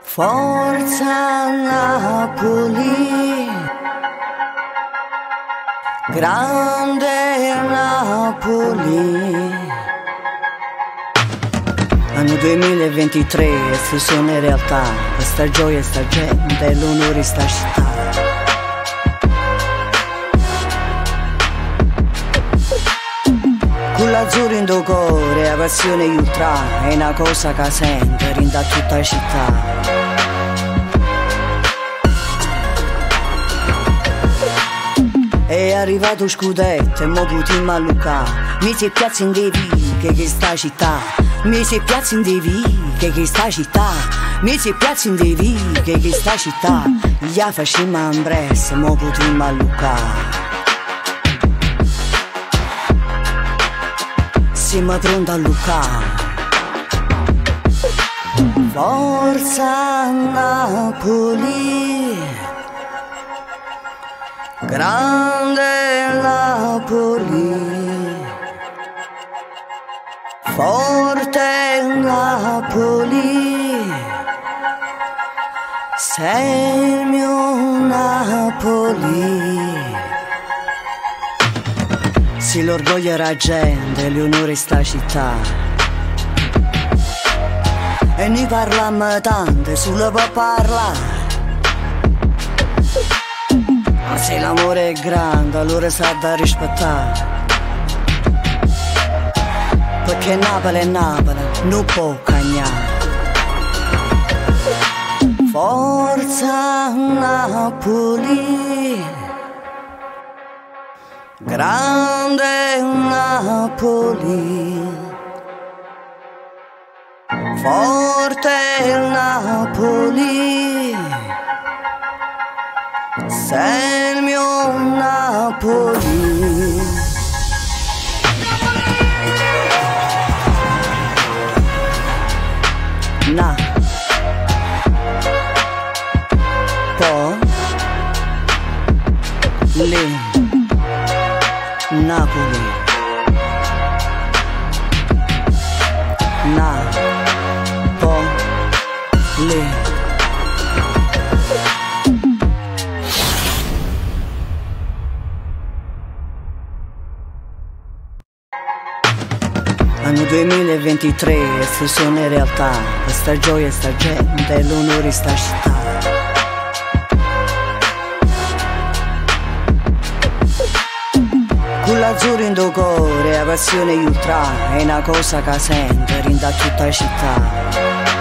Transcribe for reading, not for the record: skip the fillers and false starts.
Forza Napoli, grande Napoli. Anno 2023, esplosione in realtà, questa gioia, sta gente, l'onore, sta città. Con l'azzurro in do cuore, la passione ultra, è una cosa che sente, rinda tutta la città. È arrivato scudetto e mo putin mallucà. Mi si piazza in devi che sta città. Mi si piazza in devi che sta città. Mi si piazza in devi che sta città. Gli facciamo ambresse, mo putin mallucà. Siamo pronti a lucca. Forza Napoli, grande Napoli, forte Napoli, sei il mio Napoli. Sì, l'orgoglio era gente, l'onore sta città. E noi parlammo tanto, solo per parlare. Ma se l'amore è grande, allora sa da rispettare. Perché Napoli è Napoli, non può cagnare. Forza Napoli, grande Napoli, forte Napoli, sei il mio Napoli. Na po le Napoli. Na po le. Anno 2023, esplosione in realtà, questa gioia, sta gente, l'onore, sta città. Con l'azzurro in do cuore, la passione ultra, è una cosa che sente, rinda tutta la città.